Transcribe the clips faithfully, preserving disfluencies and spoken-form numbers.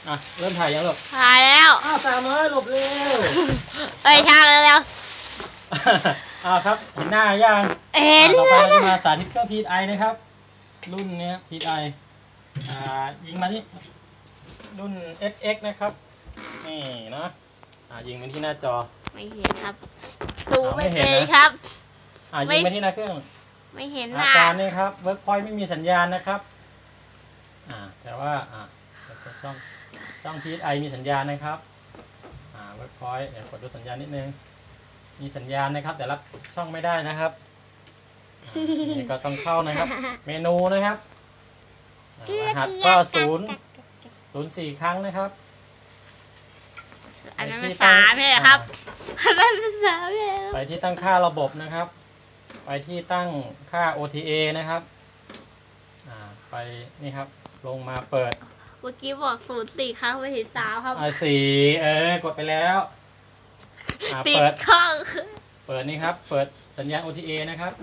อ่ะเริ่มถ่ายยังหรอถ่ายแล้วอ้าวสาวน้อยหลบเร็วไปช่างแล้วอ้าวครับเห็นหน้าย่างเห็นต่อไปเราจะมาสาธิตเครื่อง พี ไอ นะครับรุ่นนี้ พี ไอ อ่ายิงมาที่รุ่น เอส เอ็กซ์ นะครับนี่นะอ่ายิงมาที่หน้าจอไม่เห็นครับดูไม่เห็นครับอ่ายิงมาที่หน้าเครื่องไม่เห็นอาการนี่ครับเวิร์กพอยต์ไม่มีสัญญาณนะครับอ่าแต่ว่าอ่าช่องช่อง พี ไอ มีสัญญาณนะครับอ่าเวิร์กพอยต์เดี๋ยวกดดูสัญญาณนิดนึงมีสัญญาณนะครับแต่รับช่องไม่ได้นะครับนี่ก็ต้องเข้านะครับเมนูนะครับรหัสก็ศูนย์ศูนย์สี่ครั้งนะครับอันนั้นเป็นสามใช่ไหมครับอันนั้นเป็นสามใช่ไปที่ตั้งค่าระบบนะครับไปที่ตั้งค่า โอ ที เอ นะครับอ่าไปนี่ครับลงมาเปิดเมื่อกี้บอกศูนย์สี่ครั้งไปถึงสามครับอ่าสี่เออกดไปแล้วติดข้องเปิดนี่ครับเปิดสัญญาณ โอ ที เอ นะครับ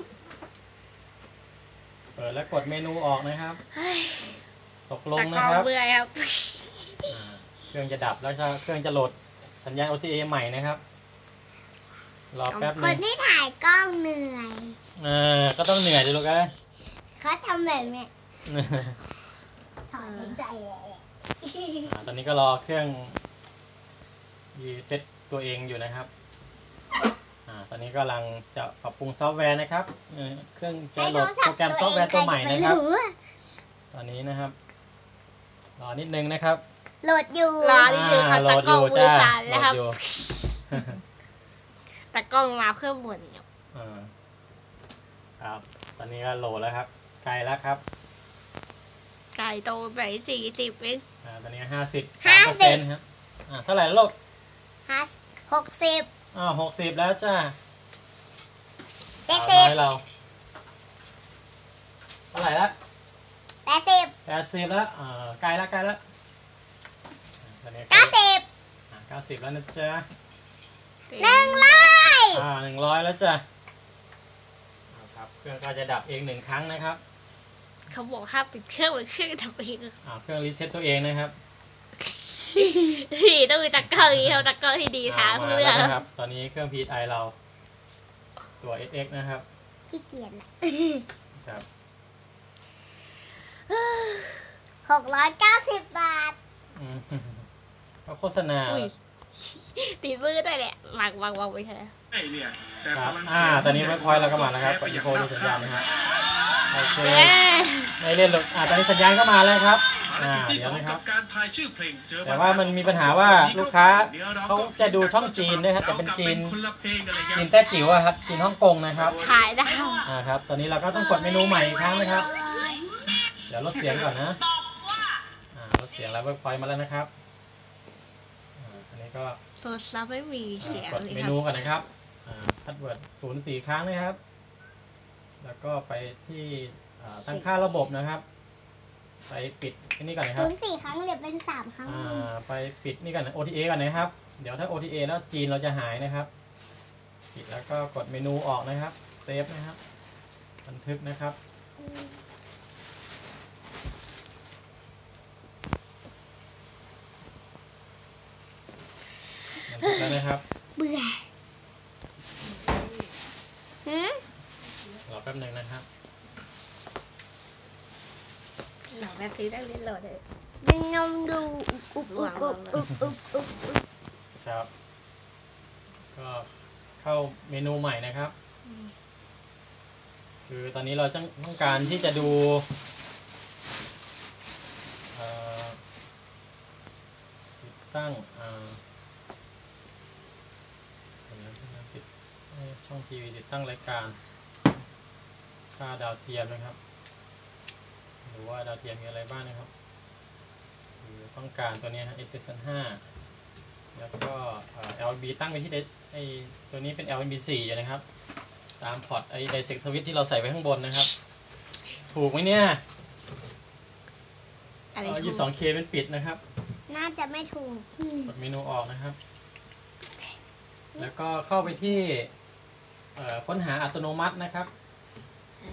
เปิดแล้วกดเมนูออกนะครับตกลงนะครับเบื่อครับเครื่องจะดับแล้วก็เครื่องจะโหลดสัญญาณ โอ ที เอ ใหม่นะครับรอแป๊บนึงคนที่ถ่ายกล้องเหนื่อยเออก็ต้องเหนื่อยดิลูกเอ้ยเขาทำแบบนี้ถอนใจเลยตอนนี้ก็รอเครื่องรีเซ็ตตัวเองอยู่นะครับอ่าตอนนี้กำลังจะปรับปรุงซอฟต์แวร์นะครับเครื่องจะโหลดโปรแกรมซอฟต์แวร์ตัวใหม่นะครับตอนนี้นะครับรอนิดนึงนะครับโหลดอยู่รอนิดนึงครับตากล้องมือสั่นนะครับตากล้องมาเพิ่มหมดเนี่ยครับตอนนี้ก็โหลดแล้วครับไกลแล้วครับไก่โตไปสี่สิบเองอ่าตอนนี้ห้าสิบห้าเปอร์เซ็นต์ครับอ่าเท่าไหร่ลูกห้าหกสิบอ่าหกสิบแล้วจ้าเจ็ดสิบเราเท่าไหร่ละแปดสิบแปดสิบแล้วอ่าใกล้แล้วใกล้แล้วเก้าสิบอ่าเก้าสิบแล้วนะจ๊ะหนึ่งร้อยอ่าหนึ่งร้อยแล้วจ้ะครับเครื่องก็จะดับเองหนึ่งครั้งนะครับเขาบอกห้ามปิดเครื่องเครื่องดับเองอ่าเครื่องรีเซ็ตตัวเองนะครับพี่ต้องมีตะกร้อที่เขาตะกร้อที่ดีค่ะเพื่อนนะครับตอนนี้เครื่อง พี ไอ เราตัว เอส เอ็กซ์ นะครับขี้เกียจครับหกร้อยเก้าสิบบาทเขาโฆษณาตีมือได้แหละวางวางวางไปแค่ไอ้เนี่ยครับอ่าตอนนี้เวิร์กพอยต์เราก็มาแล้วครับกดอีโคดูสัญญาณนะครับโอเคไม่เล่นหรอกอ่าตอนนี้สัญญาณก็มาแล้วครับอ่าเดี๋ยวนะครับแต่ว่ามันมีปัญหาว่าลูกค้าเขาจะดูช่องจีนนะครับแต่เป็นจีนจีนแต้จิ๋วครับจีนฮ่องกงนะครับถ่ายได้อ่าครับตอนนี้เราก็ต้องกดเมนูใหม่อีกครั้งนะครับเดี๋ยวลดเสียงก่อนนะอ่าลดเสียงแล้วเวิร์กพอยต์มาแล้วนะครับอันนี้ก็โซดซับไม่มีเสียงกดเมนูก่อนนะครับพาสเวิร์ดศูนย์สี่ครั้งนะครับแล้วก็ไปที่ตั้งค่าระบบนะครับไปปิดนี่ก่อนนะครับศูนย์สี่ครั้งเดี๋ยวเป็นสามครั้งอ่าไปปิดนี่ก่อน โอ ที เอ ก่อนนะครับเดี๋ยวถ้า โอ ที เอ แล้วจีนเราจะหายนะครับปิดแล้วก็กดเมนูออกนะครับเซฟนะครับบันทึกนะครับบันทึกแล้วนะครับเบื่อรอแป๊บหนึ่งนะครับหลังแม่ซื้อได้เล่นโหลดเลยดึงนมดูอุบอุบอุบอุบอุบอุบครับก็เข้าเมนูใหม่นะครับคือตอนนี้เราต้องการที่จะดูติดตั้งช่องทีวีติดตั้งรายการค่าดาวเทียมนะครับหรือว่าดาวเทียมมีอะไรบ้างนะครับคือต้องการตัวนี้ฮะ เอส เอส ห้า แล้วก็ แอล บี ตั้งไปที่ไอตัวนี้เป็น แอล บี สี่อยู่นะครับตามพอร์ตไอ Direct Switch ที่เราใส่ไว้ข้างบนนะครับถูกไหมเนี่ยยี่สิบสองเค เป็นปิดนะครับน่าจะไม่ถูกกดเมนูออกนะครับแล้วก็เข้าไปที่ค้นหาอัตโนมัตินะครับ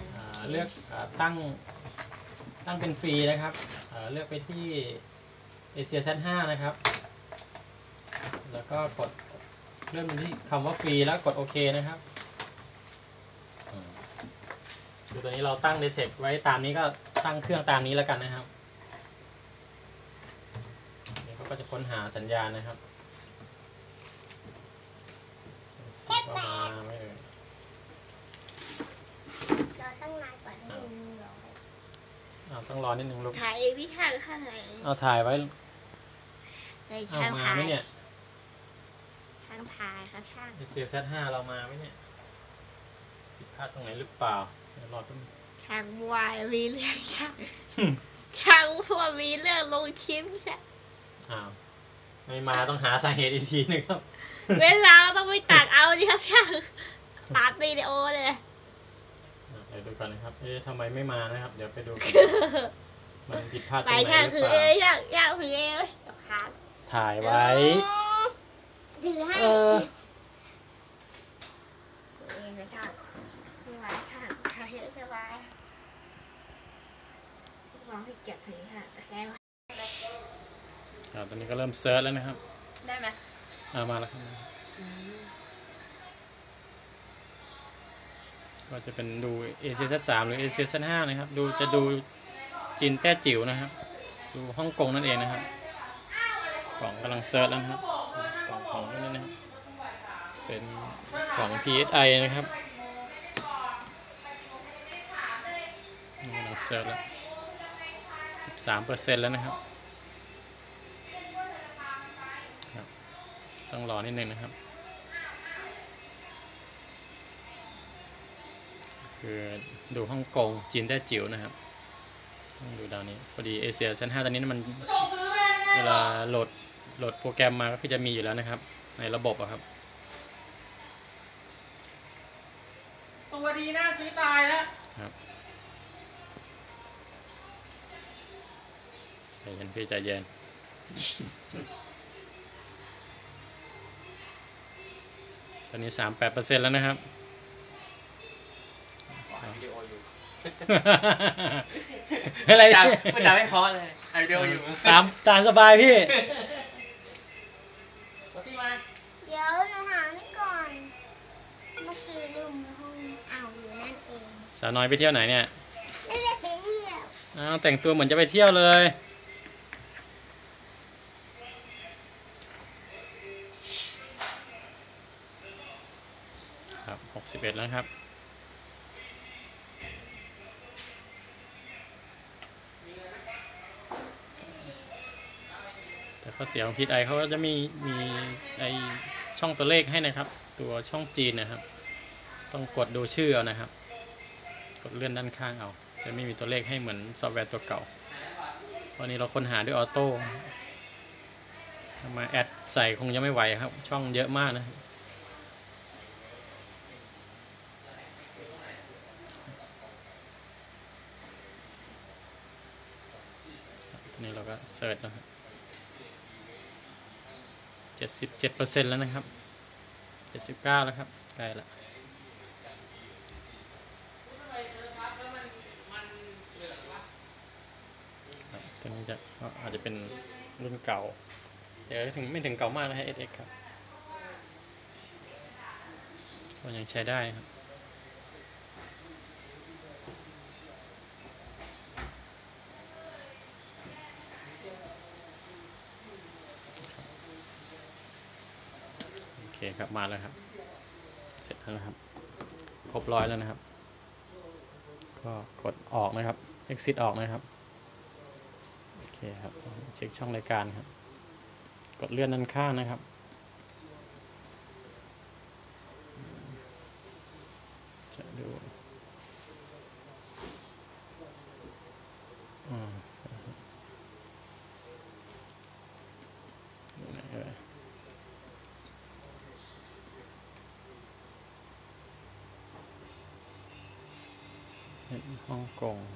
เลือกตั้งตั้งเป็นฟรีนะครับเลือกไปที่เอเชีย แซด ห้า นะครับแล้วก็กดเลื่อนไปที่คำว่าฟรีแล้วกดโอเคนะครับดูตัวนี้เราตั้ง reset ไว้ตามนี้ก็ตั้งเครื่องตามนี้แล้วกันนะครับเดี๋ยวเขาก็จะค้นหาสัญญาณนะครับก็มาไม่เอ่ยเราตั้งนานกว่าที่หนึ่งร้อยอ้าวต้องรอนิดนึงลูกถ่ายพี่ข้างข้างไหนเอาถ่ายไว้ในเอาช่างมาถ่ายไหมเนี่ยช่างถ่ายครับช่างเอเชีย แซด ห้า เรามาไหมเนี่ยผิดพลาดตรงไหนหรือเปล่าเดี๋ยวรอแป๊บนึงช่างวายมีเรื่องช่างช่างพวกมีเรื่องลงคลิปใช่อ้าวไม่มาต้องหาสาเหตุอีกทีหนึงครับเวลาต้องไปตัดเอาดิครับช่างตัดวิดีโอเลยอ่ะเดี๋ยวดูก่อนนะครับ เอ๊ะทำไมไม่มานะครับ เดี๋ยวไปดูกัน มันผิดพลาดตรงไปไหนช่างหรืคือ อเปเอล่าช่างช่างคือเอเว้ยเดี๋ยวขาดถ่ายไว้ถือให้เออเองนะช่างไม่ไหวช่างถ่ายเยอะสบายลองให้เก็บถึงค่ะแต่แล้วครับตอนนี้ก็เริ่มเซิร์ชแล้วนะครับได้ไหมอ่ามาแล้วครับก็จะเป็นดู เอ ซี เซด สาม หรือ เอ ซี เซด ห้า นะครับ ดูจะดูจีนแต้จิ๋วนะครับ ดูฮ่องกงนั่นเองนะครับกล่องกำลังเซิร์ชแล้วนะครับกล่องของนี่นะครับเป็นกล่อง พี เอส ไอ นะครับนี่กำลังเซิร์ชแล้ว สิบสาม เปอร์เซ็นต์ แล้วนะครับครับต้องรอนิดนึงนะครับคือดูฮ่องกงจีนแต้จิ๋วนะครับต้องดูดาวนี้พอดีเอเชียชั้นห้าตอนนี้มันเวลาโหลดโหลดโปรแกรมมาก็คือจะมีอยู่แล้วนะครับในระบบอะครับตัวดีน่าซื้อตายแล้วครับใจเย็นพี่ใจเย็นตอนนี้ สามสิบแปดเปอร์เซ็นต์ แล้วนะครับวิดีโออยู่อะไรจะไม่จะไม่พอเลยถ่ายวิดีโออยู่ตามตามสบายพี่ปกติมาเดี๋ยวหนูหานี่ก่อนเมื่อกี้ลืมในห้องอ้าวอยู่นั่นเองสาวน้อยไปเที่ยวไหนเนี่ยไม่ได้ไปเที่ยวอ้าวแต่งตัวเหมือนจะไปเที่ยวเลยครับหกสิบเอ็ดแล้วครับแต่ข้อเสียของพี ไอเขาก็จะมีมีไอช่องตัวเลขให้นะครับ ตัวช่องจีนนะครับ ต้องกดดูชื่อเอานะครับ กดเลื่อนด้านข้างเอาจะไม่มีตัวเลขให้เหมือนซอฟต์แวร์ตัวเก่าวันนี้เราค้นหาด้วยออโต้ทำมาแอดใส่คงยังไม่ไหวครับ ช่องเยอะมากนะครับทีนี้เราก็เสิร์ชนะครับเจ็ดสิบเจ็ดเปอร์เซ็นต์แล้วนะครับเจ็ดสิบเก้าแล้วครับใกล้ละตัวนี้จะอาจจะเป็นรุ่นเก่าเดี๋ยวถึงไม่ถึงเก่ามากนะฮะ เอส เอ็กซ์ ครับก็ยังใช้ได้ครับโอเคครับมาแล้วครับเสร็จแล้วนะครับครบร้อยแล้วนะครับก็กดออกนะครับ exit ออกนะครับโอเคครับเช็คช่องรายการครับกดเลื่อนด้านข้างนะครับจะดูอ่าดูไหนเอ่ยฮ่องกง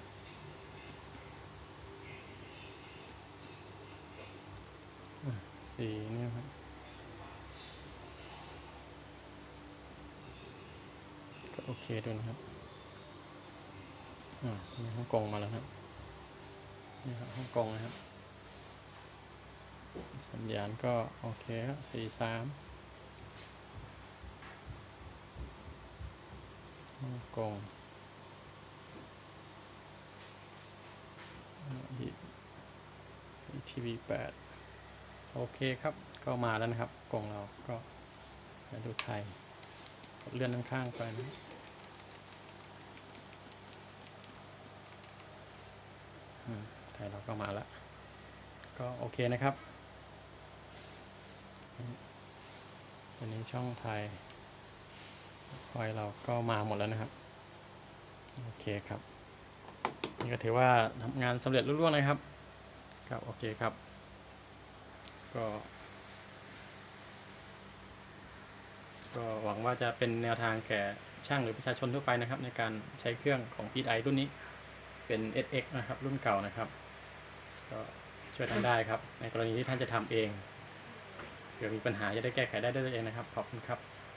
สีนี่ครับก็โอเคดูนะครับอ่านี่ฮ่องกงมาแล้วครับนี่ครับฮ่องกงนะครับสัญญาณก็โอเคครับสี่สามฮ่องกงทีวีแปดโอเคครับก็มาแล้วนะครับกงเราก็มาดูไทยเลื่อนข้างๆไปนะไทยเราก็มาแล้วก็โอเคนะครับวันนี้ช่องไทยคอยเราก็มาหมดแล้วนะครับโอเคครับนี่ก็ถือว่าทำงานสำเร็จรุ่งๆนะครับก็โอเคครับก็ก็หวังว่าจะเป็นแนวทางแก่ช่างหรือประชาชนทั่วไปนะครับในการใช้เครื่องของ พี ไอ รุ่นนี้เป็น เอส เอ็กซ์ นะครับรุ่นเก่านะครับก็ช่วยทำได้ครับในกรณีที่ท่านจะทำเองเผื่อมีปัญหาจะได้แก้ไขได้ด้วยตัวเองนะครับขอบคุณครับ